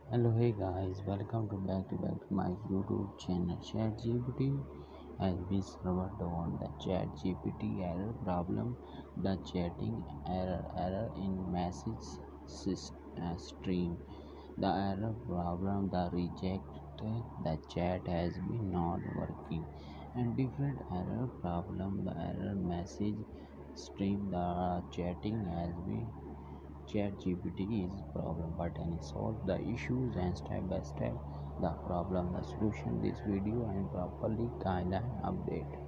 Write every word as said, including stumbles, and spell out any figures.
Hello, hey guys, welcome to back to back to my YouTube channel. Chatgpt has been served on the Chatgpt error problem, the chatting error, error in message sys- uh, stream, the error problem, the reject, the chat has been not working, and different error problem, the error message stream, the chatting has been ChatGPT is problem, but and solve the issues and step by step the problem, the solution. This video and properly guideline update.